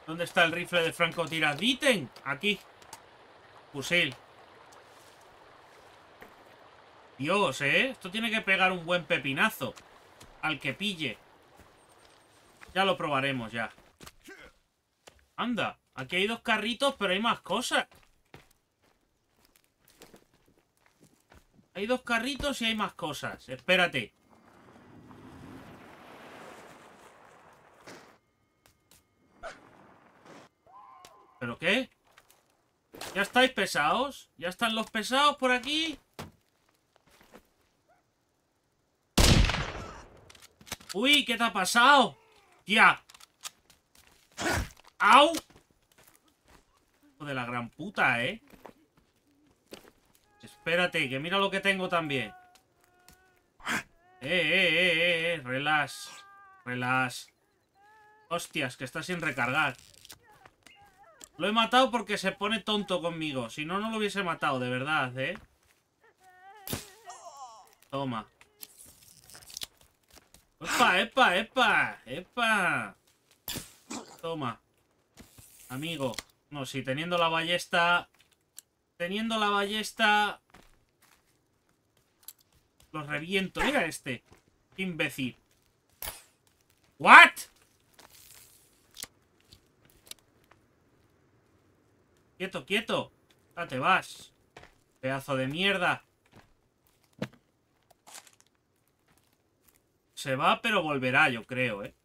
¿Dónde está el rifle de francotirador? ¡Ítem! Aquí. Fusil. Dios, ¿eh? Esto tiene que pegar un buen pepinazo. Al que pille. Ya lo probaremos, ya. Anda. Aquí hay 2 carritos, pero hay más cosas. Hay 2 carritos y hay más cosas. Espérate. ¿Pero qué? ¿Ya estáis pesados? ¿Ya están los pesados por aquí? Uy, ¿qué te ha pasado? Tía. ¡Au! Hijo de la gran puta, ¿eh? Espérate, que mira lo que tengo también. Relax. Relax. Hostias, que está sin recargar. Lo he matado porque se pone tonto conmigo. Si no, no lo hubiese matado, de verdad, ¿eh? Toma. ¡Epa, epa, epa! ¡Epa! Toma. Amigo. No, si teniendo la ballesta... Teniendo la ballesta... Los reviento. Mira este. Qué imbécil. ¿What? Quieto, quieto. Ya te vas. Pedazo de mierda. Se va, pero volverá, yo creo, ¿eh?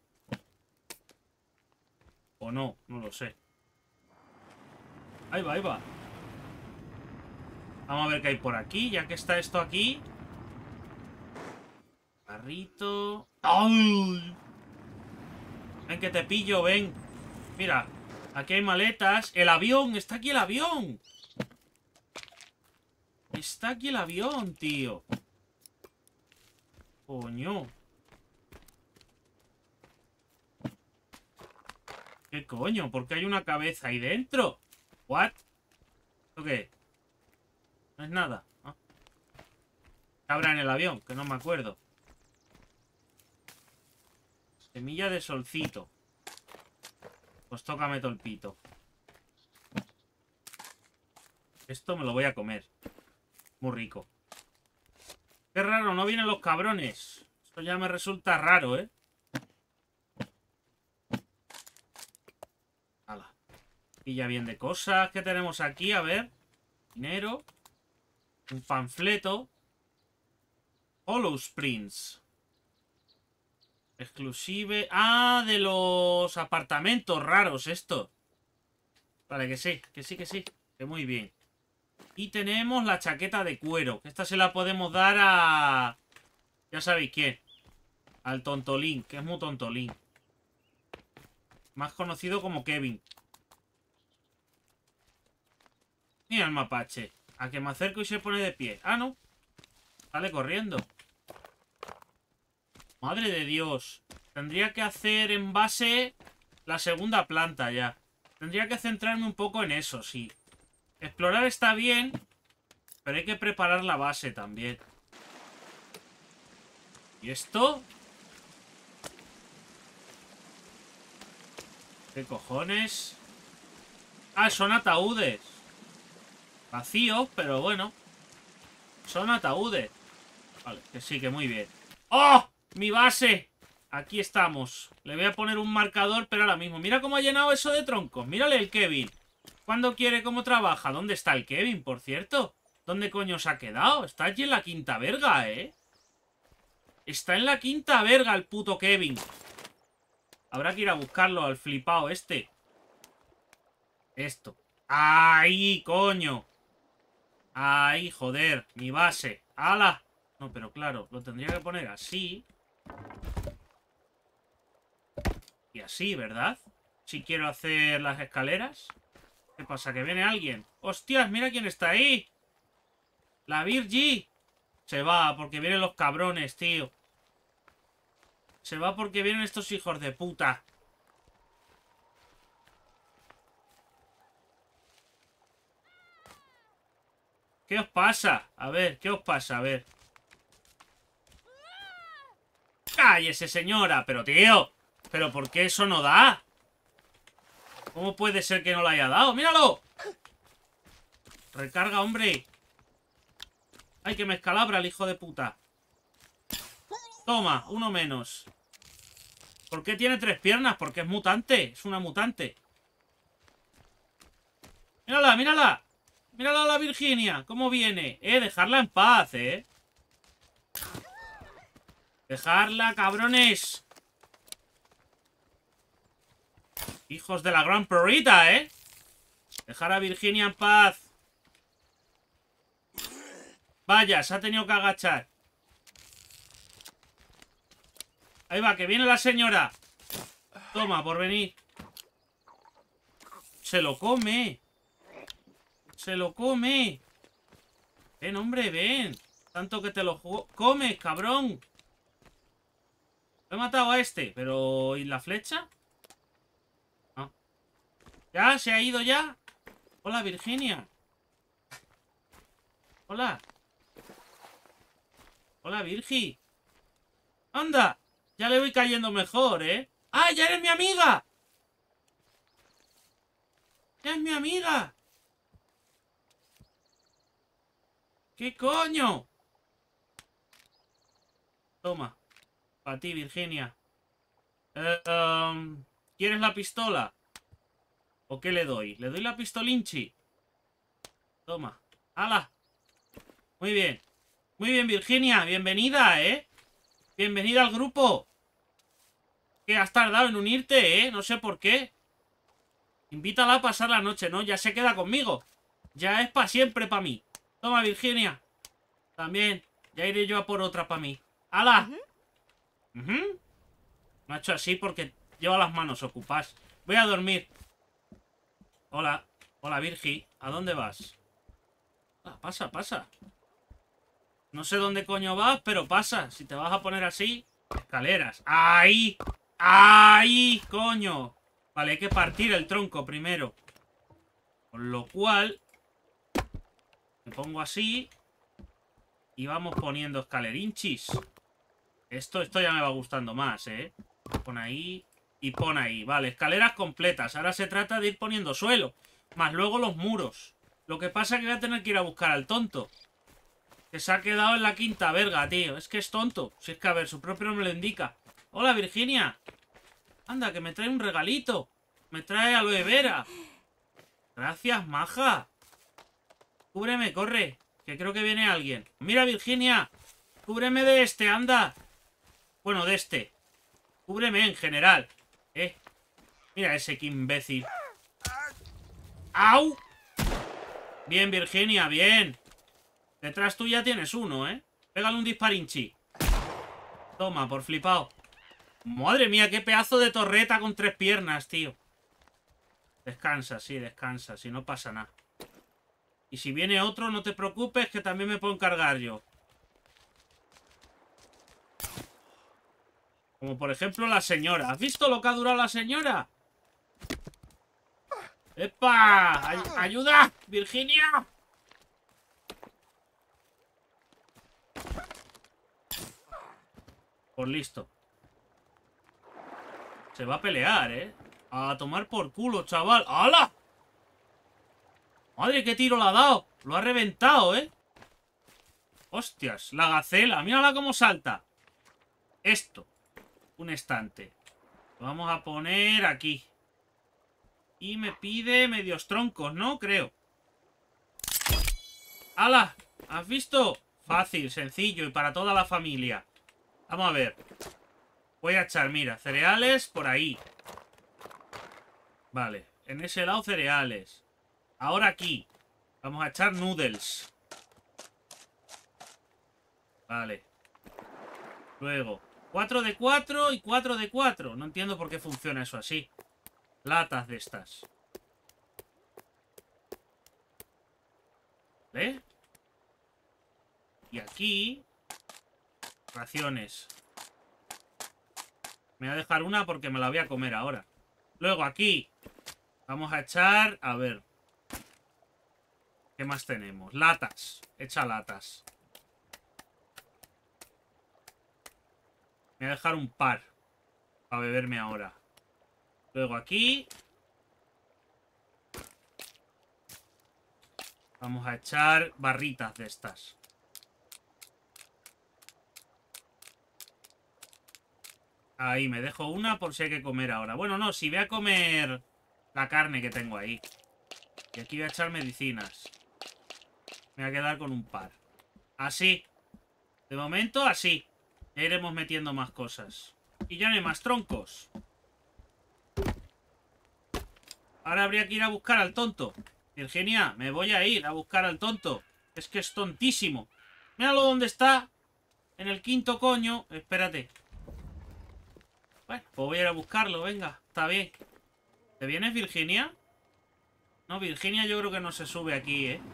O no, no lo sé. Ahí va, ahí va. Vamos a ver qué hay por aquí, ya que está esto aquí. Carrito. ¡Ay! Ven que te pillo, ven. Mira, aquí hay maletas. ¡El avión! ¡Está aquí el avión! Está aquí el avión, tío. Coño. ¿Qué coño? ¿Por qué hay una cabeza ahí dentro? ¿What? ¿Esto qué? No es nada. ¿No? ¿Qué habrá en el avión? Que no me acuerdo. Semilla de solcito. Pues tócame todo el pito. Esto me lo voy a comer. Muy rico. Qué raro, no vienen los cabrones. Esto ya me resulta raro, ¿eh? Hala. Pilla bien de cosas. ¿Qué tenemos aquí? A ver. Dinero. Un panfleto. Hollow Springs. Exclusive. Ah, de los apartamentos raros esto. Vale, que sí, que sí, que sí. Que muy bien. Y tenemos la chaqueta de cuero. Que esta se la podemos dar a... Ya sabéis quién. Al tontolín, que es muy tontolín. Más conocido como Kevin. Mira el mapache. A que me acerco y se pone de pie. Ah, no. Sale corriendo. Madre de Dios. Tendría que hacer en base la segunda planta ya. Tendría que centrarme un poco en eso, sí. Explorar está bien, pero hay que preparar la base también. ¿Y esto? ¿Qué cojones? Ah, son ataúdes. Vacíos, pero bueno. Son ataúdes. Vale, que sí, que muy bien. ¡Oh! ¡Mi base! Aquí estamos. Le voy a poner un marcador, pero ahora mismo. Mira cómo ha llenado eso de troncos. Mírale el Kevin. ¿Cuándo quiere? ¿Cómo trabaja? ¿Dónde está el Kevin, por cierto? ¿Dónde coño se ha quedado? Está allí en la quinta verga, ¿eh? Está en la quinta verga el puto Kevin. Habrá que ir a buscarlo al flipado este. Esto. ¡Ahí, coño! ¡Ahí, joder! Mi base. ¡Hala! No, pero claro, lo tendría que poner así. Y así, ¿verdad? Si quiero hacer las escaleras. ¿Qué pasa? ¿Que viene alguien? ¡Hostias! ¡Mira quién está ahí! ¡La Virgi! Se va porque vienen los cabrones, tío. Se va porque vienen estos hijos de puta. ¿Qué os pasa? A ver, ¿qué os pasa? A ver. ¡Cállese, señora! Pero, tío. ¿Pero por qué eso no da? ¿Cómo puede ser que no lo haya dado? ¡Míralo! Recarga, hombre. Ay, que me escalabra el hijo de puta. Toma, uno menos. ¿Por qué tiene 3 piernas? Porque es mutante. Es una mutante. ¡Mírala, mírala! ¡Mírala a la Virginia! ¿Cómo viene? Dejarla en paz, Dejarla, cabrones. Hijos de la gran perrita, Dejar a Virginia en paz. Vaya, se ha tenido que agachar. Ahí va, que viene la señora. Toma, por venir. Se lo come. Se lo come. Ven, hombre, ven. Tanto que te lo comes, cabrón. He matado a este, pero... ¿y la flecha? No. ¿Ya? ¿Se ha ido ya? Hola, Virginia. Hola. Hola, Virgi. ¡Anda! Ya le voy cayendo mejor, ¡Ah, ya eres mi amiga! ¡Ya es mi amiga! ¿Qué coño? Toma. Para ti, Virginia. ¿Quieres la pistola? ¿O qué le doy? ¿Le doy la pistolinchi? Toma. ¡Hala! Muy bien. Muy bien, Virginia. Bienvenida, Bienvenida al grupo. ¿Qué has tardado en unirte, No sé por qué. Invítala a pasar la noche, ¿no? Ya se queda conmigo. Ya es para siempre para mí. Toma, Virginia. También. Ya iré yo a por otra para mí. ¡Hala! Me ha hecho así porque lleva las manos ocupadas. Voy a dormir. Hola. Hola, Virgi. ¿A dónde vas? Ah, pasa, pasa. No sé dónde coño vas, pero pasa. Si te vas a poner así... Escaleras. ¡Ahí! ¡Ahí! ¡Coño! Vale, hay que partir el tronco primero. Con lo cual... me pongo así. Y vamos poniendo escalerinchis. Esto ya me va gustando más, Pon ahí y pon ahí. Vale, escaleras completas. Ahora se trata de ir poniendo suelo. Más luego los muros. Lo que pasa es que voy a tener que ir a buscar al tonto. Que se ha quedado en la quinta verga, tío. Es que es tonto. Si es que, a ver, su propio nombre lo indica. Hola, Virginia. Anda, que me trae un regalito. Me trae aloe vera. Gracias, maja. Cúbreme, corre. Que creo que viene alguien. Mira, Virginia. Cúbreme de este, anda. Bueno, de este. Cúbreme en general. Mira ese, que imbécil. ¡Au! Bien, Virginia, bien. Detrás tú ya tienes uno, Pégale un disparinchi. Toma, por flipado. Madre mía, qué pedazo de torreta con 3 piernas, tío. Descansa, sí, descansa. Si no pasa nada. Y si viene otro, no te preocupes, que también me puedo encargar yo. Como por ejemplo la señora. ¿Has visto lo que ha durado la señora? ¡Epa! ¡Ayuda! ¡Virginia! Pues listo. Se va a pelear, A tomar por culo, chaval. ¡Hala! ¡Madre, qué tiro le ha dado! Lo ha reventado, ¡Hostias! La gacela. Mírala cómo salta. Esto. Un estante. Lo vamos a poner aquí. Y me pide medios troncos, ¿no? Creo. ¡Hala! ¿Has visto? Fácil, sencillo y para toda la familia. Vamos a ver. Voy a echar, mira, cereales por ahí. Vale, en ese lado cereales. Ahora aquí. Vamos a echar noodles. Vale. Luego, 4 de 4 y 4 de 4. No entiendo por qué funciona eso así. Latas de estas. ¿Ve? Y aquí... raciones. Me voy a dejar una porque me la voy a comer ahora. Luego aquí... vamos a echar... a ver... ¿qué más tenemos? Latas. Echa latas. Me voy a dejar un par. Para beberme ahora. Luego aquí... Vamos a echar barritas de estas. Ahí, me dejo una por si hay que comer ahora. Bueno, no, si voy a comer la carne que tengo ahí. Y aquí voy a echar medicinas. Me voy a quedar con un par. Así. De momento, así. Ya iremos metiendo más cosas. Y ya no hay más troncos. Ahora habría que ir a buscar al tonto. Virginia, me voy a ir a buscar al tonto. Es que es tontísimo. Míralo dónde está. En el quinto coño. Espérate. Bueno, pues voy a ir a buscarlo, venga. Está bien. ¿Te vienes, Virginia? No, Virginia yo creo que no se sube aquí, ¿eh?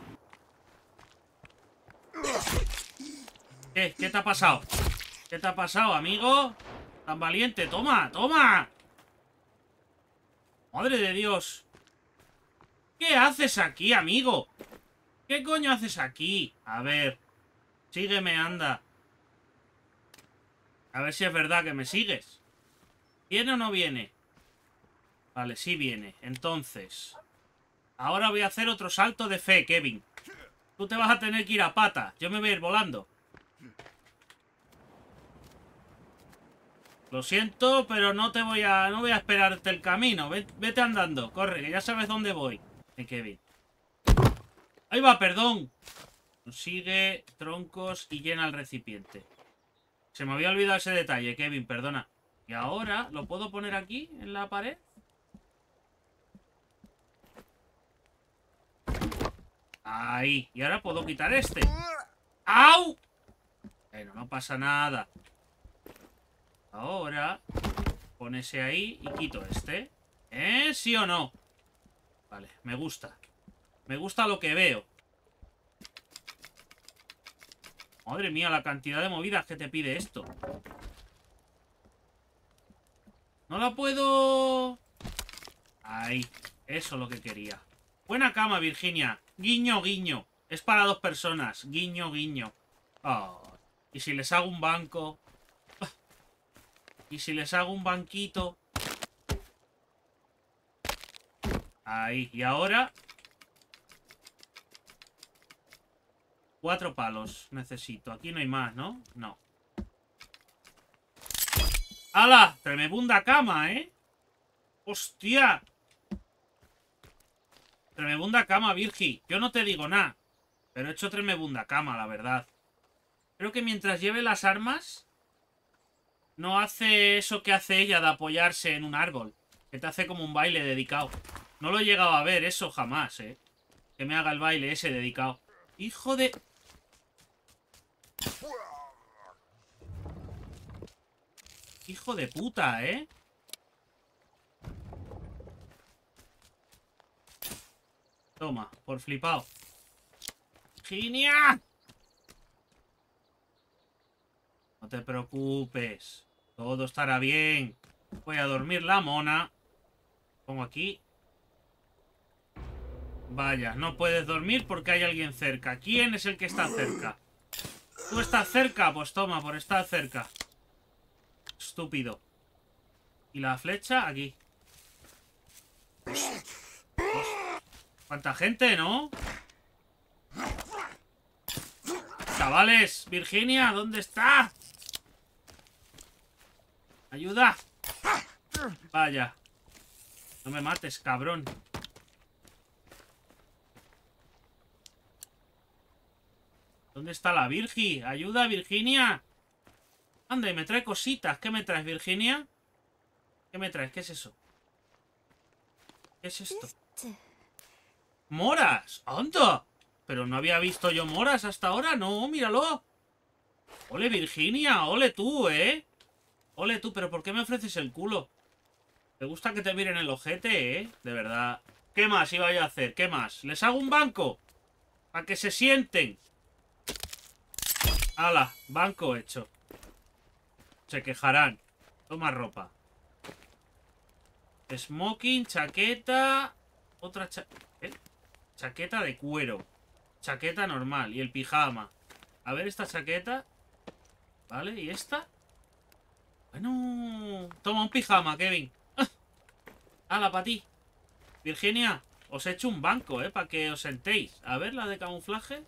¿Qué? ¿Qué te ha pasado? ¿Qué te ha pasado, amigo? Tan valiente. ¡Toma! ¡Toma! ¡Madre de Dios! ¿Qué haces aquí, amigo? ¿Qué coño haces aquí? A ver. Sígueme, anda. A ver si es verdad que me sigues. ¿Viene o no viene? Vale, sí viene. Entonces, ahora voy a hacer otro salto de fe, Kevin. Tú te vas a tener que ir a pata. Yo me voy a ir volando. Lo siento, pero no voy a esperarte el camino. Vete andando. Corre, que ya sabes dónde voy. Kevin. Ahí va, perdón. Consigue troncos y llena el recipiente. Se me había olvidado ese detalle, Kevin, perdona. Y ahora, ¿lo puedo poner aquí, en la pared? Ahí. Y ahora puedo quitar este. ¡Au! Bueno, no pasa nada. Ahora, pon ese ahí y quito este. ¿Eh? ¿Sí o no? Vale, me gusta. Me gusta lo que veo. Madre mía, la cantidad de movidas que te pide esto. No la puedo... Ahí. Eso es lo que quería. Buena cama, Virginia. Guiño, guiño. Es para 2 personas. Guiño, guiño. Oh. Y si les hago un banco... Y si les hago un banquito... Ahí. Y ahora... 4 palos necesito. Aquí no hay más, ¿no? No. ¡Hala! Tremebunda cama, ¿eh? ¡Hostia! Tremebunda cama, Virgi. Yo no te digo nada. Pero he hecho tremebunda cama, la verdad. Creo que mientras lleve las armas... No hace eso que hace ella de apoyarse en un árbol. Que te hace como un baile dedicado. No lo he llegado a ver eso jamás, ¿eh? Que me haga el baile ese dedicado. ¡Hijo de... Hijo de puta, ¿eh? Toma, por flipado. ¡Virginia! No te preocupes. Todo estará bien. Voy a dormir la mona. Pongo aquí. Vaya, no puedes dormir porque hay alguien cerca. ¿Quién es el que está cerca? ¿Tú estás cerca? Pues toma, por estar cerca. Estúpido. Y la flecha aquí. ¿Cuánta gente, no? Chavales, Virginia, ¿dónde está? ¡Ayuda! Vaya. No me mates, cabrón. ¿Dónde está la Virgi? ¡Ayuda, Virginia! Anda, y me trae cositas. ¿Qué me traes, Virginia? ¿Qué me traes? ¿Qué es eso? ¿Qué es esto? ¡Moras! ¡Anda! Pero no había visto yo moras hasta ahora. No, míralo. Ole, Virginia. Ole tú, ¿eh? Ole tú, pero ¿por qué me ofreces el culo? ¿Te gusta que te miren el ojete, eh? De verdad. ¿Qué más iba yo a hacer? ¿Qué más? ¿Les hago un banco? Para que se sienten. ¡Hala! Banco hecho. Se quejarán. Toma ropa. Smoking, chaqueta... Otra chaqueta de cuero. Chaqueta normal. Y el pijama. A ver esta chaqueta. Vale, ¿y esta? Bueno... Toma un pijama, Kevin. ¡Hala, para ti! Virginia, Os he hecho un banco, para que os sentéis. A ver, la de camuflaje.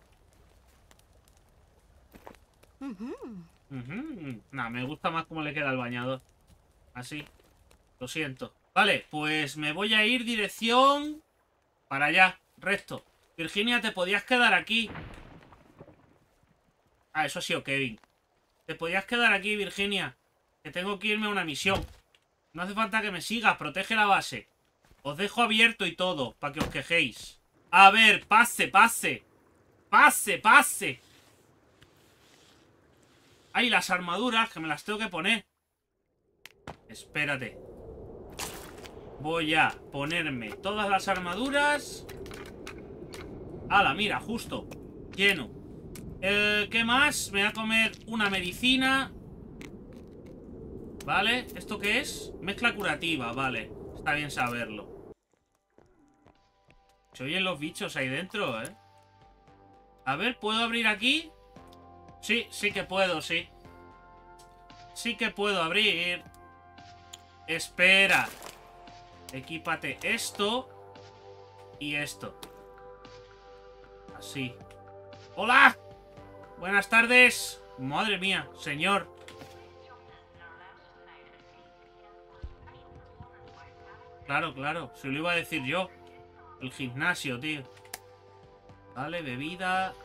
Nah, me gusta más cómo le queda el bañador. Así. Lo siento. Vale, pues me voy a ir dirección... para allá, recto. Virginia, te podías quedar aquí. Ah, eso ha sido Kevin. Te podías quedar aquí, Virginia. Que tengo que irme a una misión. No hace falta que me sigas, protege la base. Os dejo abierto y todo, para que os quejéis. A ver, pase, pase. Pase, pase. Ay, las armaduras, que me las tengo que poner. Espérate. Voy a ponerme todas las armaduras. ¡Hala, mira, justo! Lleno. ¿Qué más? Me voy a comer una medicina. ¿Vale? ¿Esto qué es? Mezcla curativa, vale. Está bien saberlo. Se oyen los bichos ahí dentro, ¿eh? A ver, ¿puedo abrir aquí? Sí, sí que puedo, sí. Sí que puedo abrir. Espera. Equípate esto. Y esto. Así. ¡Hola! Buenas tardes. Madre mía, señor. Claro, claro. Se lo iba a decir yo. El gimnasio, tío. Vale, bebida.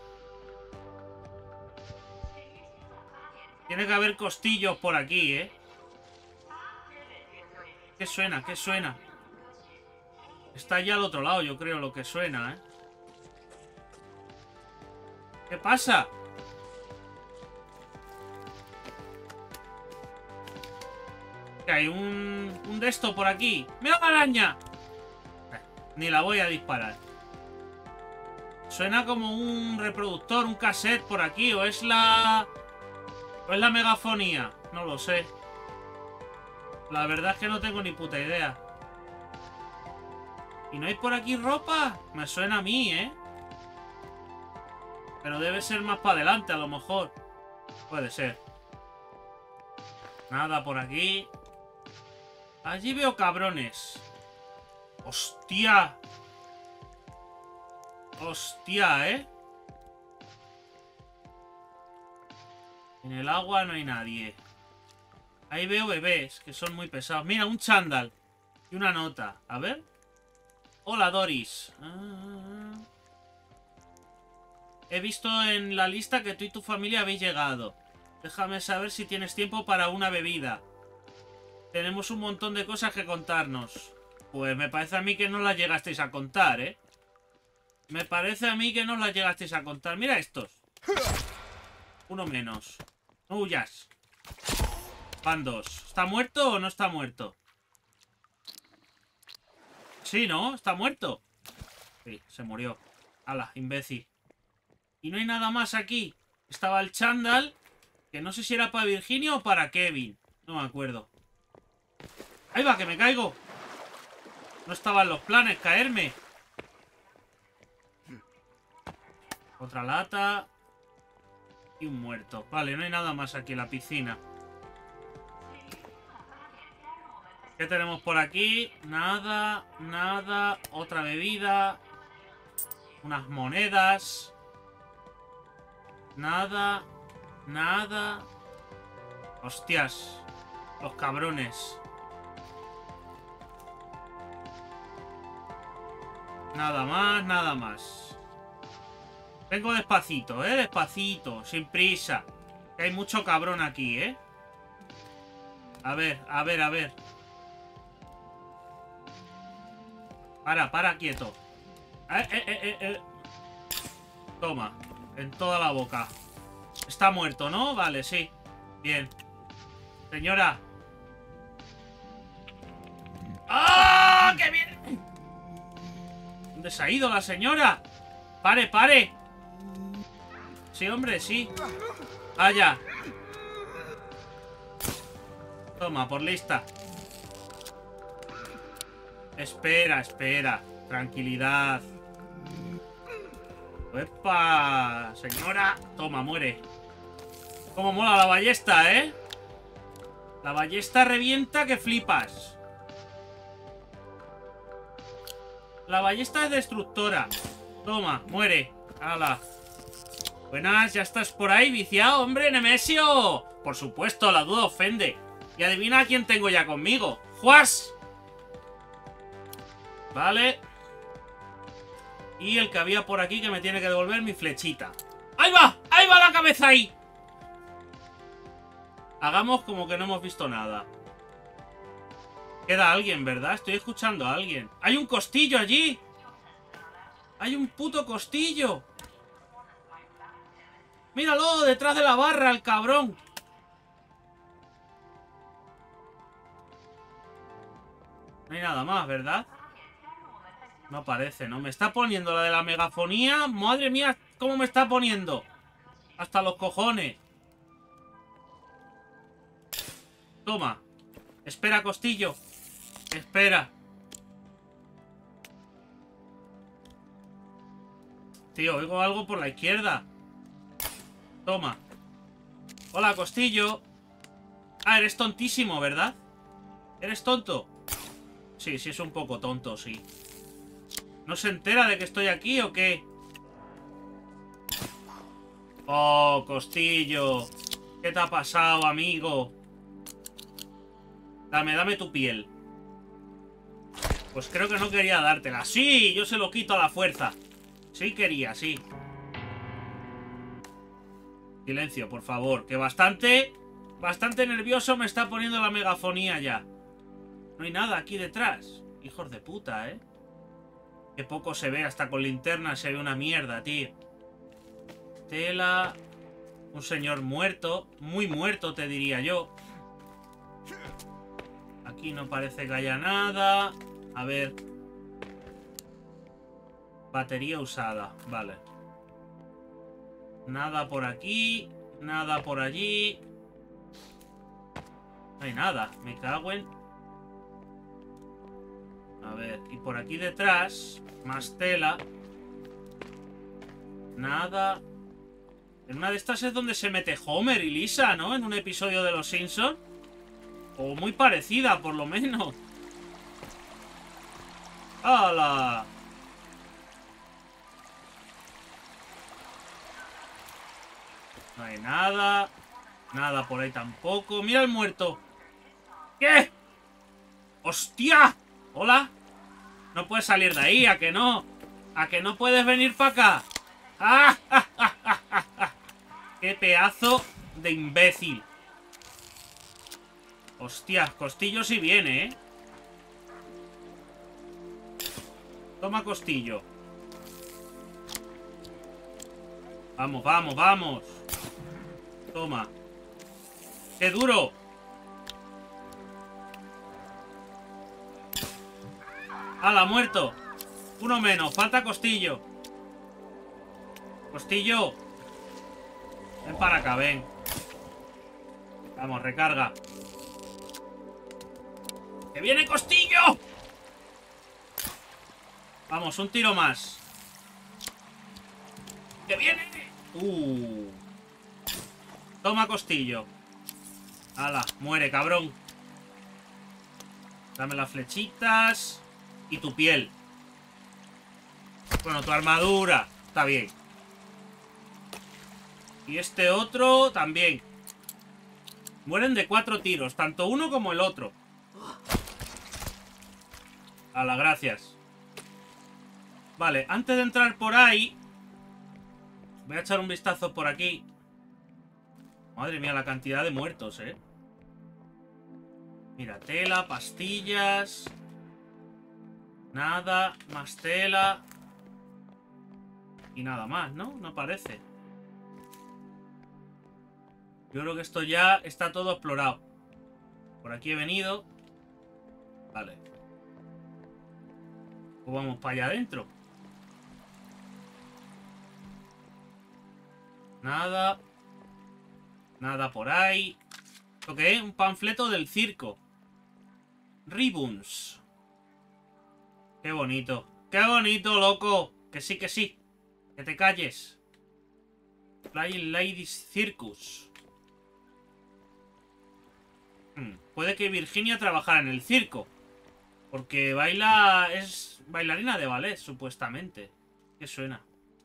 Tiene que haber costillos por aquí, ¿eh? ¿Qué suena? ¿Qué suena? Está allá al otro lado, yo creo, lo que suena, ¿eh? ¿Qué pasa? ¿Que hay un de esto por aquí? ¡Mira la araña! Ni la voy a disparar. Suena como un reproductor, un cassette por aquí. O es la megafonía. No lo sé. La verdad es que no tengo ni puta idea. ¿Y no hay por aquí ropa? Me suena a mí, ¿eh? Pero debe ser más para adelante, a lo mejor. Puede ser. Nada por aquí. Allí veo cabrones. ¡Hostia! ¡Hostia, eh! En el agua no hay nadie. Ahí veo bebés, que son muy pesados. Mira, un chándal. Y una nota. A ver. Hola, Doris. He visto en la lista que tú y tu familia habéis llegado. Déjame saber si tienes tiempo para una bebida. Tenemos un montón de cosas que contarnos. Pues me parece a mí que no las llegasteis a contar, ¿eh? Me parece a mí que no las llegasteis a contar. Mira estos. Uno menos. No huyas. Van dos. ¿Está muerto o no está muerto? Sí, ¿no? ¿Está muerto? Sí, se murió. Ala, imbécil. Y no hay nada más aquí. Estaba el chándal, que no sé si era para Virginia o para Kevin. No me acuerdo. ¡Ahí va, que me caigo! No estaban los planes caerme. Otra lata. Y un muerto. Vale, no hay nada más aquí en la piscina. ¿Qué tenemos por aquí? Nada, nada. Otra bebida. Unas monedas. Nada. Nada. Hostias. Los cabrones. Nada más, nada más. Vengo despacito, despacito, sin prisa. Que hay mucho cabrón aquí, A ver, a ver, a ver. Para, quieto. Toma, en toda la boca. Está muerto, ¿no? Vale, sí. Bien. Señora. ¡Ah! ¡Qué bien! ¿Dónde se ha ido la señora? ¡Pare, pare! Sí, hombre, sí. Vaya. Toma, por lista. Espera, espera. Tranquilidad. ¡Epa! Señora. Toma, muere. Cómo mola la ballesta, ¿eh? La ballesta revienta que flipas. La ballesta es destructora. Toma, muere. ¡Hala! Buenas, ya estás por ahí, viciado, hombre, Nemesio. Por supuesto, la duda ofende. Y adivina a quién tengo ya conmigo. ¡Juas! Vale. Y el que había por aquí que me tiene que devolver mi flechita. ¡Ahí va! ¡Ahí va la cabeza ahí! Hagamos como que no hemos visto nada. Queda alguien, ¿verdad? Estoy escuchando a alguien. ¡Hay un costillo allí! ¡Hay un puto costillo! ¡Míralo! Detrás de la barra, el cabrón. No hay nada más, ¿verdad? No parece, ¿no? Me está poniendo la de la megafonía. ¡Madre mía! ¿Cómo me está poniendo? Hasta los cojones. Toma. Espera, costillo. Espera. Tío, oigo algo por la izquierda. Toma. Hola, costillo. Ah, eres tontísimo, ¿verdad? ¿Eres tonto? Sí, sí, es un poco tonto, sí. ¿No se entera de que estoy aquí o qué? Oh, costillo. ¿Qué te ha pasado, amigo? Dame tu piel. Pues creo que no quería dártela. ¡Sí! Yo se lo quito a la fuerza. Sí quería, sí. Silencio, por favor. Que bastante nervioso me está poniendo la megafonía ya. No hay nada aquí detrás. Hijos de puta, ¿eh? Qué poco se ve. Hasta con linterna se ve una mierda, tío. Tela. Un señor muerto. Muy muerto, te diría yo. Aquí no parece que haya nada. A ver. Batería usada. Vale. Nada por aquí. Nada por allí. No hay nada. Me cago en... A ver. Y por aquí detrás. Más tela. Nada. En una de estas es donde se mete Homer y Lisa, ¿no? En un episodio de Los Simpsons. O muy parecida, por lo menos. ¡Hala! No hay nada. Nada por ahí tampoco. ¡Mira el muerto! ¿Qué? ¡Hostia! ¿Hola? No puedes salir de ahí, ¿a que no? ¿A que no puedes venir para acá? ¡Ah! ¡Qué pedazo de imbécil! Hostia, Costillo sí viene, ¿eh? Toma, Costillo. Vamos, vamos, vamos. Toma. ¡Qué duro! ¡Hala, muerto! Uno menos, falta Costillo. Costillo. Ven para acá, ven. Vamos, recarga. ¡Que viene Costillo! Vamos, un tiro más. ¡Que viene! Toma, Costillo. ¡Hala! Muere, cabrón. Dame las flechitas. Y tu piel. Bueno, tu armadura. Está bien. Y este otro también. Mueren de 4 tiros. Tanto uno como el otro. ¡Hala, gracias! Vale, antes de entrar por ahí... Voy a echar un vistazo por aquí. Madre mía, la cantidad de muertos, ¿eh? Mira, tela, pastillas. Nada, más tela. Y nada más, ¿no? No parece. Yo creo que esto ya está todo explorado. Por aquí he venido. Vale. Pues vamos para allá adentro. Nada. Nada por ahí. ¿Esto qué es? Un panfleto del circo. Ribbons. Qué bonito. ¡Qué bonito, loco! Que sí, que sí. Que te calles. Flying Ladies Circus. Puede que Virginia trabajara en el circo. Porque baila... es bailarina de ballet, supuestamente. ¿Qué suena?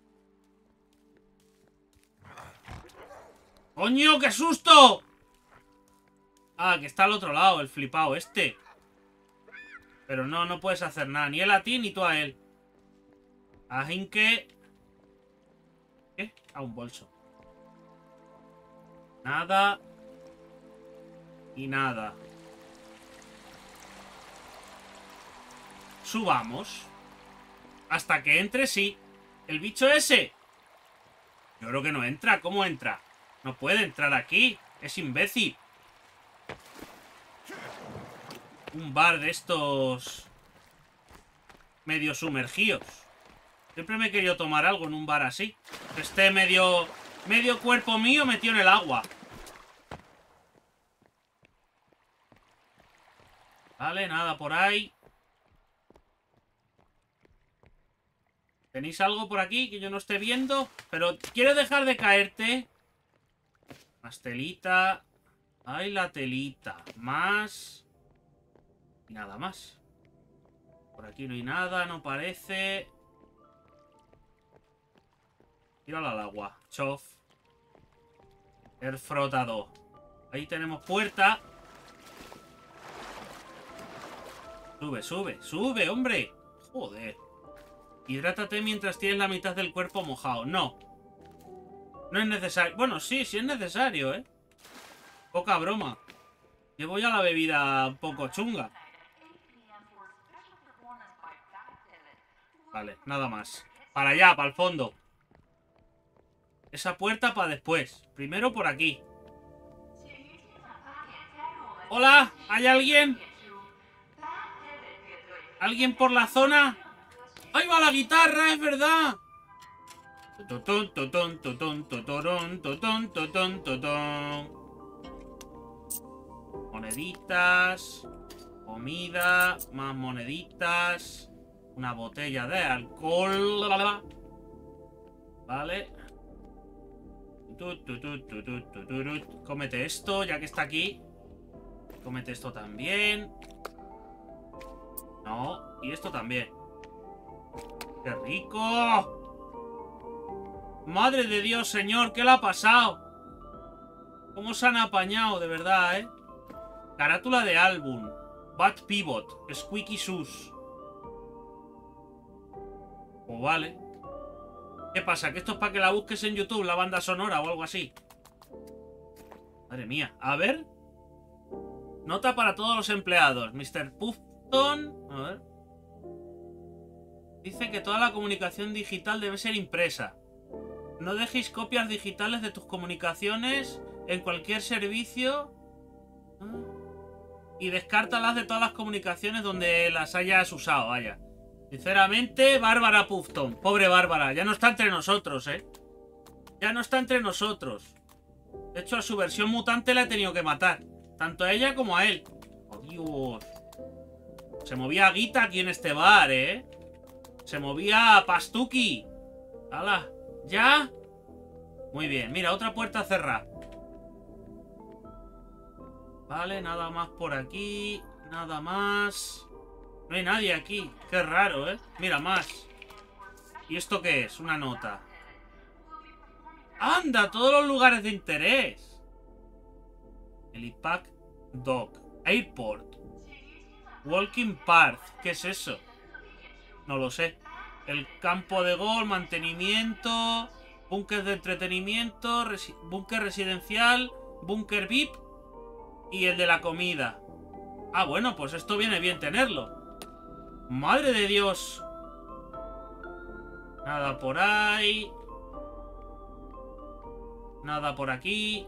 ¡Coño, qué susto! Ah, que está al otro lado, el flipado este. Pero no puedes hacer nada. Ni él a ti, ni tú a él. Así que... ¿Qué? Ah, un bolso. Nada. Y nada. Subamos. Hasta que entre, sí. El bicho ese. Yo creo que no entra. ¿Cómo entra? No puede entrar aquí. Es imbécil. Un bar de estos... medio sumergidos. Siempre me he querido tomar algo en un bar así. Que esté medio cuerpo mío metido en el agua. Vale, nada por ahí. ¿Tenéis algo por aquí que yo no esté viendo? Pero quiero dejar de caerte. Más telita. Ay, la telita. Más. Y nada más. Por aquí no hay nada, no parece. Tíralo al agua. Chof. El frotado. Ahí tenemos puerta. Sube, sube, sube, hombre. Joder. Hidrátate mientras tienes la mitad del cuerpo mojado. No. No es necesario. Bueno, sí, sí es necesario, ¿eh? Poca broma. Llevo ya la bebida un poco chunga. Vale, nada más. Para allá, para el fondo. Esa puerta para después. Primero por aquí. Hola, ¿hay alguien? ¿Alguien por la zona? ¡Ahí va la guitarra, es verdad! Moneditas. Comida. Más moneditas. Una botella de alcohol. Vale. Cómete esto, ya que está aquí. Cómete esto también. No, y esto también. ¡Qué rico! ¡Madre de Dios, señor! ¿Qué le ha pasado? ¿Cómo se han apañado, de verdad, eh? Carátula de álbum. Bad Pivot. Squeaky Shoes. Pues vale. ¿Qué pasa? ¿Que esto es para que la busques en YouTube, la banda sonora o algo así? Madre mía. A ver. Nota para todos los empleados. Mr. Puffton. A ver. Dice que toda la comunicación digital debe ser impresa. No dejéis copias digitales de tus comunicaciones en cualquier servicio. Y descártalas de todas las comunicaciones donde las hayas usado, vaya. Sinceramente, Bárbara Puffton. Pobre Bárbara. Ya no está entre nosotros, ¿eh? Ya no está entre nosotros. De hecho, a su versión mutante la he tenido que matar. Tanto a ella como a él. ¡Oh, Dios! Se movía Guita aquí en este bar, ¿eh? Se movía Pastuki. ¡Hala! ¿Ya? Muy bien. Mira, otra puerta cerrada. Vale, nada más por aquí. Nada más. No hay nadie aquí. Qué raro, ¿eh? Mira, más. ¿Y esto qué es? Una nota. ¡Anda! Todos los lugares de interés. Helipack Dock. Airport. Walking Path. ¿Qué es eso? No lo sé. El campo de golf, mantenimiento, búnker de entretenimiento, búnker residencial, búnker VIP y el de la comida. Ah, bueno, pues esto viene bien tenerlo. ¡Madre de Dios! Nada por ahí. Nada por aquí.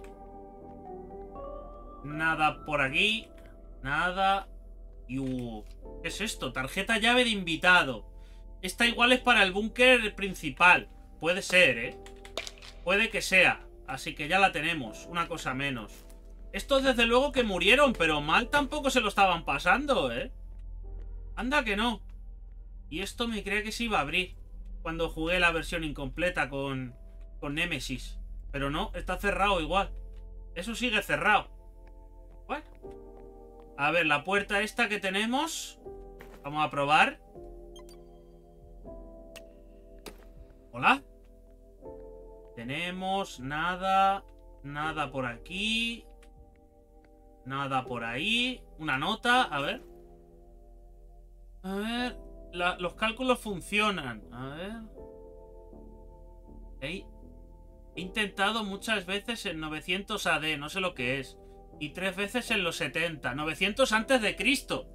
Nada por aquí. Nada. ¿Qué es esto? Tarjeta llave de invitado. Esta igual es para el búnker principal. Puede ser, ¿eh? Puede que sea. Así que ya la tenemos. Una cosa menos. Estos desde luego que murieron, pero mal tampoco se lo estaban pasando, ¿eh? Anda que no. Y esto me creía que se iba a abrir cuando jugué la versión incompleta con Nemesis. Pero no, está cerrado igual. Eso sigue cerrado. Bueno. A ver, la puerta esta que tenemos. Vamos a probar. ¿Hola? Tenemos nada. Nada por aquí. Nada por ahí. Una nota, a ver. A ver. Los cálculos funcionan. A ver. He intentado muchas veces en 900 AD, no sé lo que es. Y 3 veces en los 70. 900 antes de Cristo.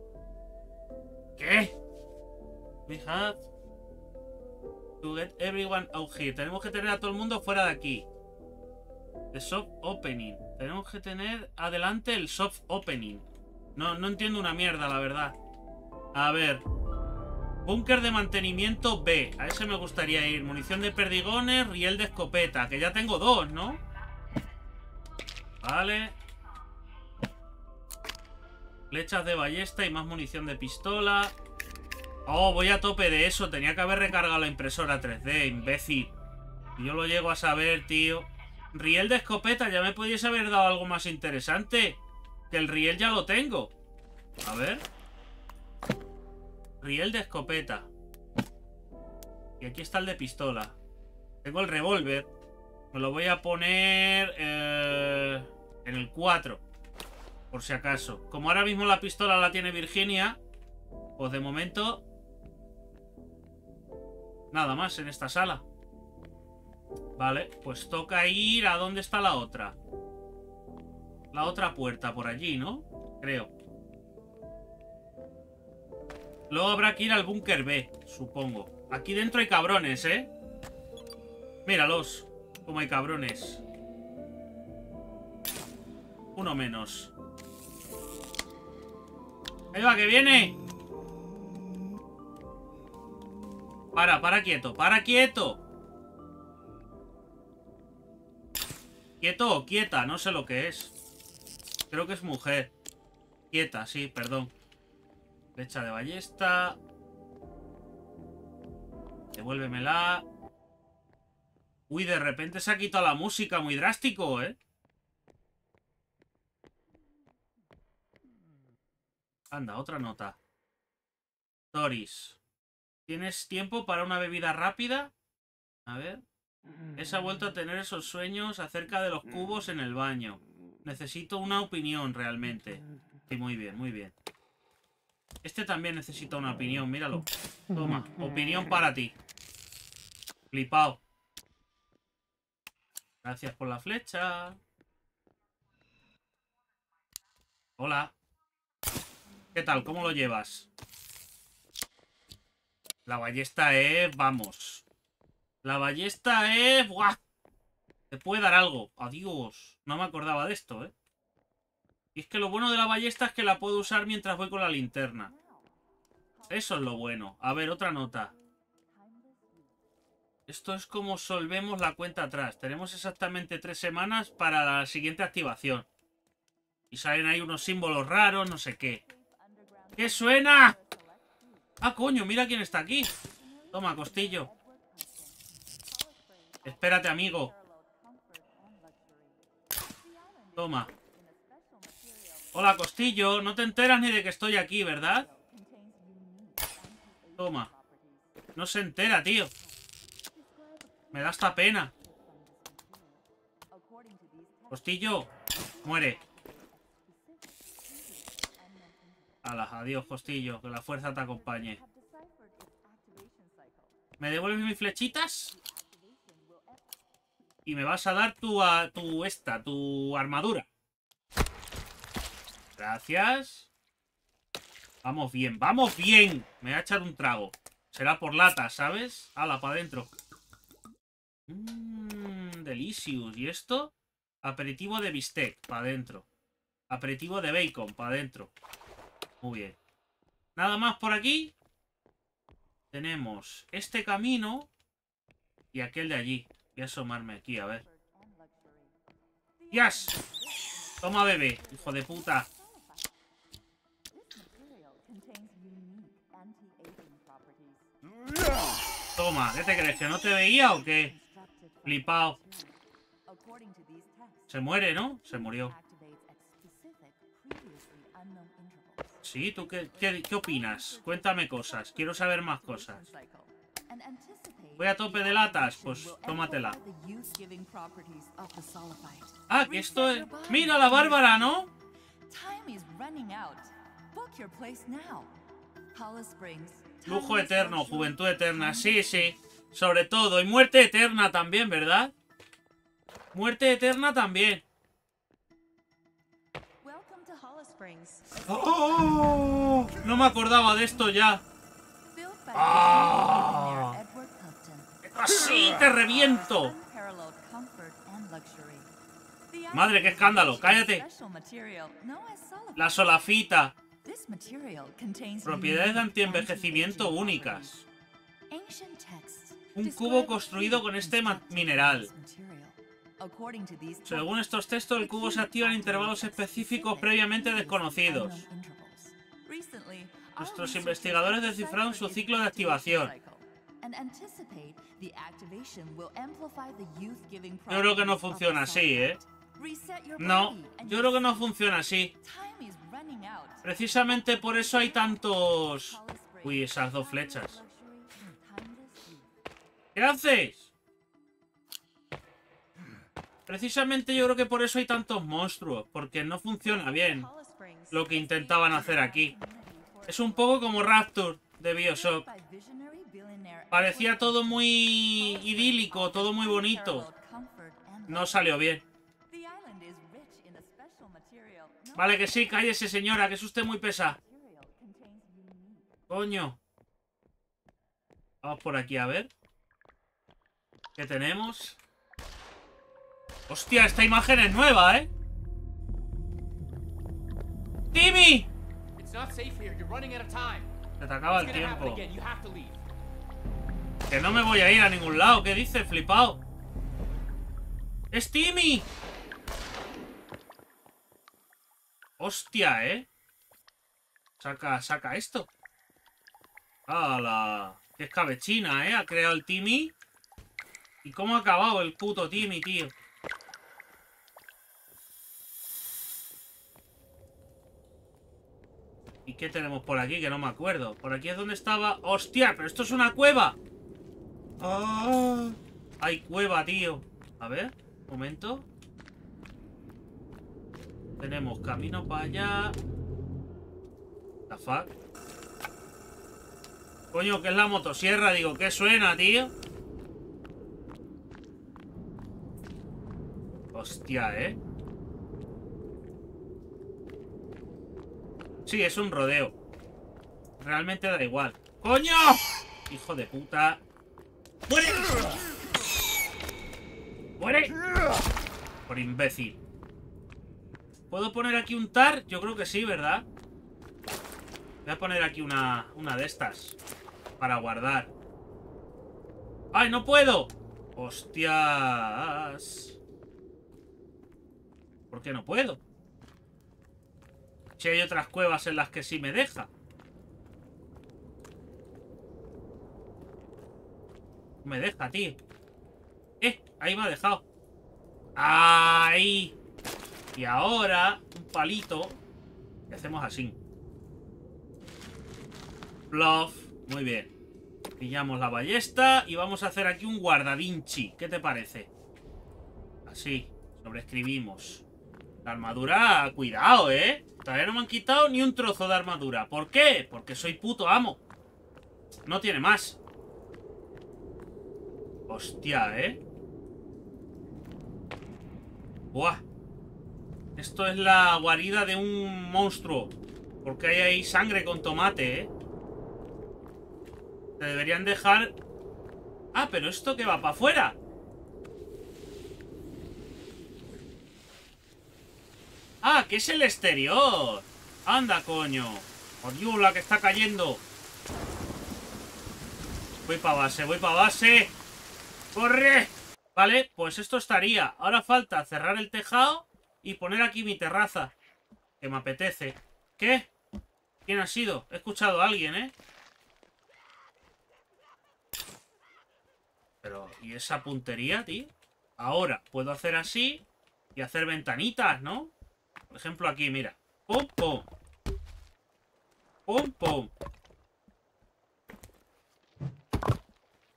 ¿Qué? We have to get everyone out here. Tenemos que tener a todo el mundo fuera de aquí. The soft opening. Tenemos que tener adelante el soft opening. No entiendo una mierda, la verdad. A ver. Búnker de mantenimiento B. A ese me gustaría ir. Munición de perdigones, riel de escopeta. Que ya tengo 2, ¿no? Vale. Flechas de ballesta y más munición de pistola. Oh, voy a tope de eso. Tenía que haber recargado la impresora 3D, imbécil. Y yo lo llego a saber, tío. Riel de escopeta. Ya me podíais haber dado algo más interesante. Que el riel ya lo tengo. A ver. Riel de escopeta. Y aquí está el de pistola. Tengo el revólver. Me lo voy a poner en el 4. Por si acaso. Como ahora mismo la pistola la tiene Virginia, pues de momento nada más en esta sala. Vale, pues toca ir a dónde está la otra. La otra puerta por allí, ¿no? Creo. Luego habrá que ir al búnker B, supongo. Aquí dentro hay cabrones, ¿eh? Míralos, como hay cabrones. Uno menos. ¡Ahí va, que viene! Para quieto, para quieto. ¿Quieto o quieta? No sé lo que es. Creo que es mujer. Quieta, sí, perdón. Flecha de ballesta. Devuélvemela. Uy, de repente se ha quitado la música muy drástico, ¿eh? Anda, otra nota. Doris. ¿Tienes tiempo para una bebida rápida? A ver. Esa ha vuelto a tener esos sueños acerca de los cubos en el baño. Necesito una opinión, realmente. Sí, muy bien, muy bien. Este también necesita una opinión, míralo. Toma, opinión para ti. Flipao. Gracias por la flecha. Hola. ¿Qué tal? ¿Cómo lo llevas? La ballesta es... Vamos. La ballesta es... ¡Buah! Te puede dar algo. Adiós. No me acordaba de esto, ¿eh? Y es que lo bueno de la ballesta es que la puedo usar mientras voy con la linterna. Eso es lo bueno. A ver, otra nota. Esto es como solvemos la cuenta atrás. Tenemos exactamente 3 semanas para la siguiente activación. Y salen ahí unos símbolos raros, no sé qué. ¿Qué suena? Ah, coño, mira quién está aquí. Toma, Costillo. Espérate, amigo. Toma. Hola, Costillo. No te enteras ni de que estoy aquí, ¿verdad? Toma. No se entera, tío. Me da hasta pena. Costillo. Muere. Hala, adiós, Costillo. Que la fuerza te acompañe. ¿Me devuelves mis flechitas? Y me vas a dar tu armadura. Gracias. Vamos bien, vamos bien. Me voy a echar un trago. Será por lata, ¿sabes? Hala, para adentro. Delicious. ¿Y esto? Aperitivo de bistec, para adentro. Aperitivo de bacon, para adentro. Muy bien. Nada más por aquí. Tenemos este camino y aquel de allí. Voy a asomarme aquí, a ver. ¡Yas! Toma, bebé, hijo de puta. Toma, ¿qué te crees? ¿Que no te veía o qué? Flipao. Se muere, ¿no? Se murió. Sí, ¿tú qué opinas? Cuéntame cosas. Quiero saber más cosas. Voy a tope de latas. Pues tómatela. Ah, que esto es... ¡Mira la Bárbara!, ¿no? Lujo eterno, juventud eterna. Sí, sí. Sobre todo. Y muerte eterna también, ¿verdad? Muerte eterna también. ¡Oh! No me acordaba de esto ya. ¡Ah! ¡Así te reviento! Madre, qué escándalo. Cállate. La solafita. Propiedades de antienvejecimiento únicas. Un cubo construido con este mineral. Según estos textos, el cubo se activa en intervalos específicos previamente desconocidos. Nuestros investigadores descifraron su ciclo de activación. Yo creo que no funciona así, ¿eh? No, yo creo que no funciona así. Precisamente por eso hay tantos... Uy, esas dos flechas. ¿Qué haces? Precisamente yo creo que por eso hay tantos monstruos. Porque no funciona bien lo que intentaban hacer aquí. Es un poco como Rapture de BioShock. Parecía todo muy idílico, todo muy bonito. No salió bien. Vale, que sí, cállese, señora, que es usted muy pesada. Coño. Vamos por aquí a ver. ¿Qué tenemos? Hostia, esta imagen es nueva, ¿eh? ¡Timmy! Se te acaba el tiempo. Que no me voy a ir a ningún lado. ¿Qué dices, flipao? ¡Es Timmy! Hostia, ¿eh? Saca esto. ¡Hala! ¡Qué escabechina, eh! Ha creado el Timmy. ¿Y cómo ha acabado el puto Timmy, tío? ¿Y qué tenemos por aquí? Que no me acuerdo. Por aquí es donde estaba... ¡Hostia! ¡Pero esto es una cueva! ¡Ah! Hay cueva, tío. A ver, un momento. Tenemos camino para allá. ¿The fuck? Coño, ¿qué es la motosierra? Digo, ¿qué suena, tío? Hostia, ¿eh? Sí, es un rodeo. Realmente da igual. ¡Coño! ¡Hijo de puta! ¡Muere! ¡Muere! Por imbécil. ¿Puedo poner aquí un tar? Yo creo que sí, ¿verdad? Voy a poner aquí una de estas para guardar. ¡Ay, no puedo! ¡Hostias! ¿Por qué no puedo? Si hay otras cuevas en las que sí me deja. Me deja, tío. Ahí me ha dejado. ¡Ahí! Y ahora, un palito. Y hacemos así. Bluff. Muy bien. Pillamos la ballesta y vamos a hacer aquí un guardavinci. ¿Qué te parece? Así. Sobreescribimos. La armadura, cuidado, ¿eh? Todavía no me han quitado ni un trozo de armadura. ¿Por qué? Porque soy puto amo. No tiene más. Hostia, ¿eh? Buah. Esto es la guarida de un monstruo. Porque hay ahí sangre con tomate, ¿eh? Te deberían dejar... Ah, pero esto que va para afuera. Ah, que es el exterior. Anda, coño. Por Dios, la que está cayendo. Voy para base, voy para base. ¡Corre! Vale, pues esto estaría. Ahora falta cerrar el tejado y poner aquí mi terraza. Que me apetece. ¿Qué? ¿Quién ha sido? He escuchado a alguien, ¿eh? Pero, ¿y esa puntería, tío? Ahora, puedo hacer así y hacer ventanitas, ¿no? Por ejemplo, aquí, mira. ¡Pum, pum! ¡Pum, pum!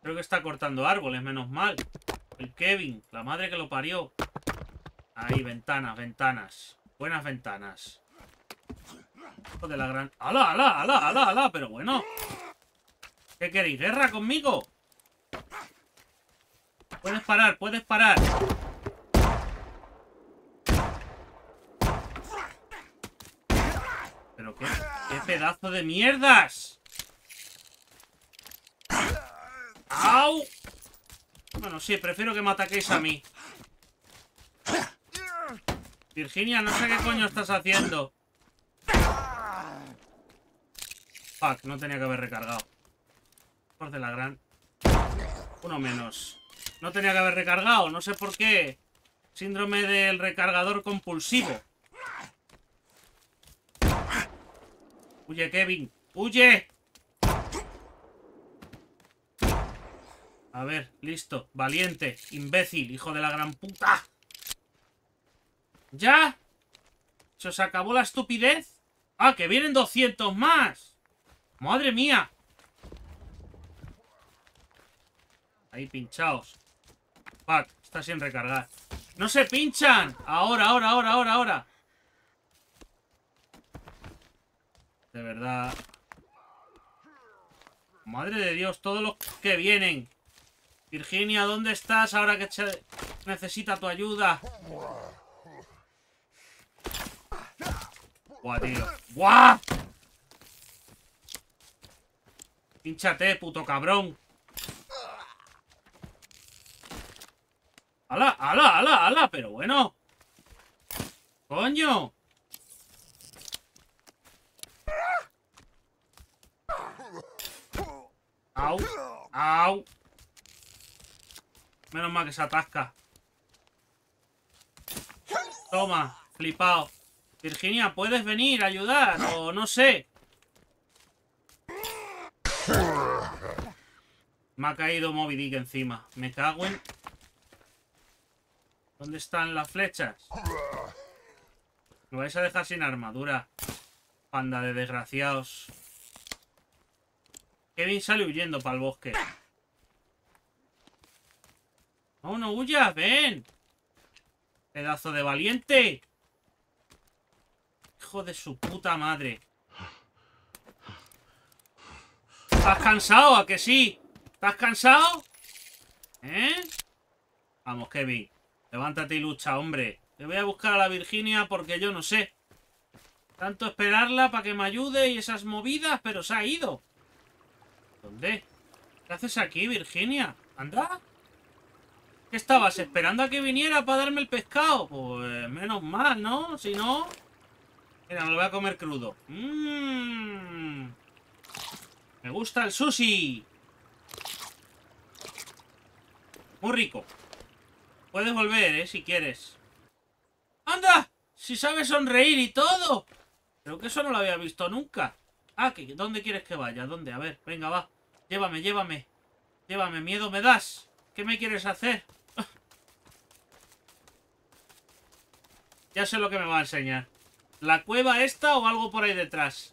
Creo que está cortando árboles, menos mal. El Kevin, la madre que lo parió. Ahí, ventanas, ventanas. Buenas ventanas. Hijo de la gran... ¡Hala, hala, hala, hala, hala! Pero bueno. ¿Qué queréis? ¿Guerra conmigo? Puedes parar, puedes parar. Pero qué pedazo de mierdas. ¡Au! Bueno, sí, prefiero que me ataquéis a mí. Virginia, no sé qué coño estás haciendo. Fuck, no tenía que haber recargado. Por de la gran... Uno menos. No tenía que haber recargado, no sé por qué. Síndrome del recargador compulsivo. Huye, Kevin. ¡Huye! A ver, listo. Valiente, imbécil, hijo de la gran puta. ¿Ya? ¿Se os acabó la estupidez? ¡Ah, que vienen 200 más! ¡Madre mía! Ahí, pinchaos. Fuck, está sin recargar. ¡No se pinchan! Ahora, ahora, ahora, ahora, ahora. De verdad. Madre de Dios, todos los que vienen. Virginia, ¿dónde estás ahora que necesita tu ayuda? Buah, tío. ¡Buah! Pínchate, puto cabrón. ¡Hala, hala, hala, hala! Pero bueno. ¡Coño! ¡Au! ¡Au! Menos mal que se atasca. Toma, flipado. Virginia, ¿puedes venir a ayudar? O no sé. Me ha caído Moby Dick encima. Me cago en... ¿Dónde están las flechas? Me vais a dejar sin armadura. Panda de desgraciados. Kevin sale huyendo para el bosque. ¡No, no huyas! ¡Ven! ¡Pedazo de valiente! ¡Hijo de su puta madre! ¿Estás cansado? ¿A que sí? ¿Estás cansado? ¿Eh? Vamos, Kevin. Levántate y lucha, hombre. Te voy a buscar a la Virginia porque yo no sé. Tanto esperarla para que me ayude y esas movidas, pero se ha ido. ¿Dónde? ¿Qué haces aquí, Virginia? ¿Anda? ¿Qué estabas esperando a que viniera para darme el pescado? Pues menos mal, ¿no? Si no... Mira, me lo voy a comer crudo. Me gusta el sushi. Muy rico. Puedes volver, si quieres. ¡Anda! Si sabes sonreír y todo. Creo que eso no lo había visto nunca. Ah, ¿dónde quieres que vaya? ¿Dónde? A ver, venga, va. Llévame, llévame. Llévame, miedo me das. ¿Qué me quieres hacer? Ya sé lo que me va a enseñar. ¿La cueva esta o algo por ahí detrás?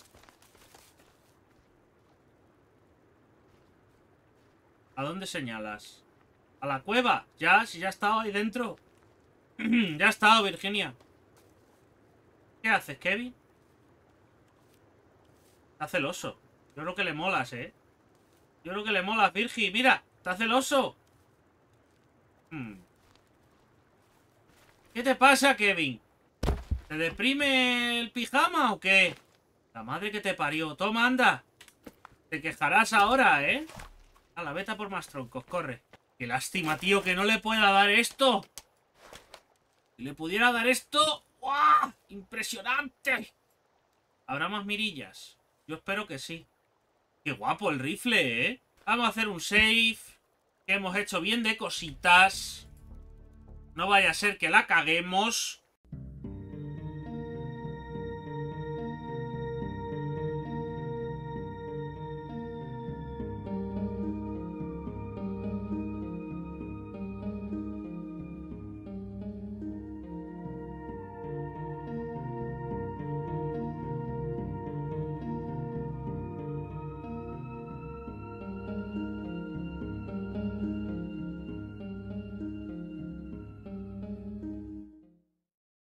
¿A dónde señalas? ¿A la cueva? Ya, si ya he estado ahí dentro. Ya he estado, Virginia. ¿Qué haces, Kevin? Está celoso. Yo creo que le molas, ¿eh? Yo creo que le molas, Virgi. ¡Mira! ¡Está celoso! ¿Qué te pasa, Kevin? ¿Te deprime el pijama o qué? La madre que te parió. Toma, anda. Te quejarás ahora, ¿eh? A la veta por más troncos, corre. Qué lástima, tío, que no le pueda dar esto. Si le pudiera dar esto... ¡Guau! ¡Impresionante! ¿Habrá más mirillas? Yo espero que sí. Qué guapo el rifle, ¿eh? Vamos a hacer un save. Que hemos hecho bien de cositas. No vaya a ser que la caguemos.